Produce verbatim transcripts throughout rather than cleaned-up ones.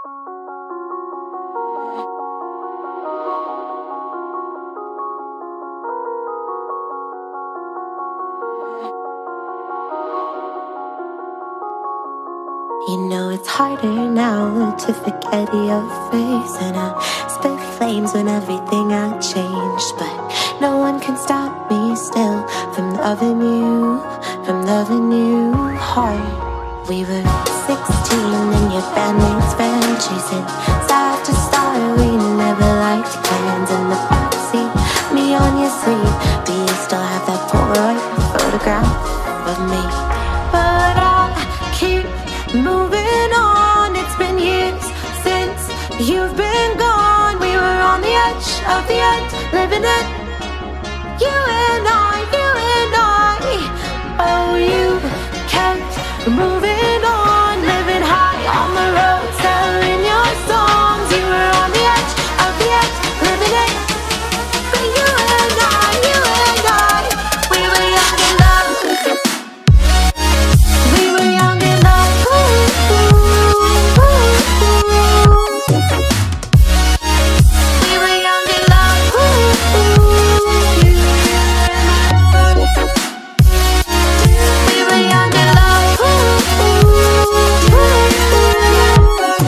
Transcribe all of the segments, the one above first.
You know it's harder now to forget your face, and I spit flames when everything I changed. But no one can stop me still from loving you, from loving you hard. We were sixteen and your bandmates ran, chasing side to side. We never liked plans in the backseat, me on your sleeve. Do you still have that Polaroid photograph of me? But I keep moving on. It's been years since you've been gone. We were on the edge of the end, living it, you and I, you and I. Oh, you kept moving on, living high on the road, selling your songs. You were on the edge of the edge, living it, but you and I, you and I, we were young in love. We were young in love. Ooh, ooh, ooh, ooh. We were young in love. Ooh, ooh. We were young in love. Ooh, ooh, ooh.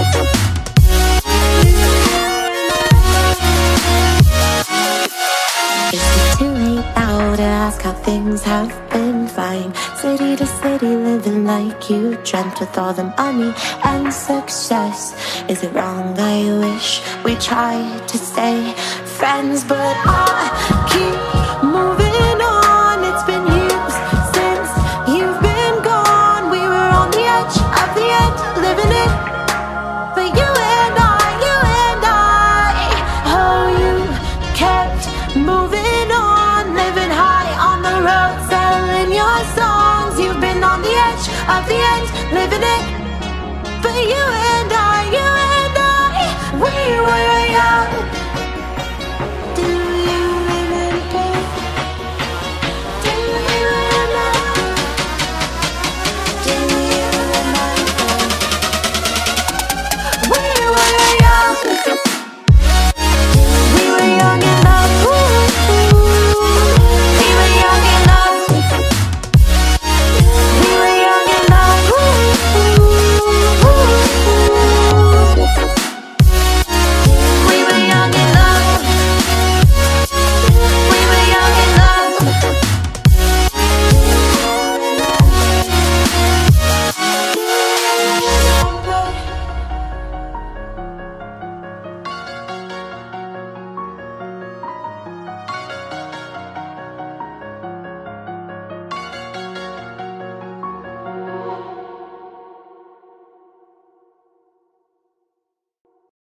Is it too late now to ask how things have been? Fine, city to city, living like you dreamt, with all the money and success. Is it wrong? I wish we tried to stay friends, but I keep moving on. It's been years since you've been gone. We were on the edge of the end, living it, but you and I, you and I. Oh, you kept moving on, living high on the road, selling your songs. You've been on the edge of the end, living it, but you and I, you and I, we were young.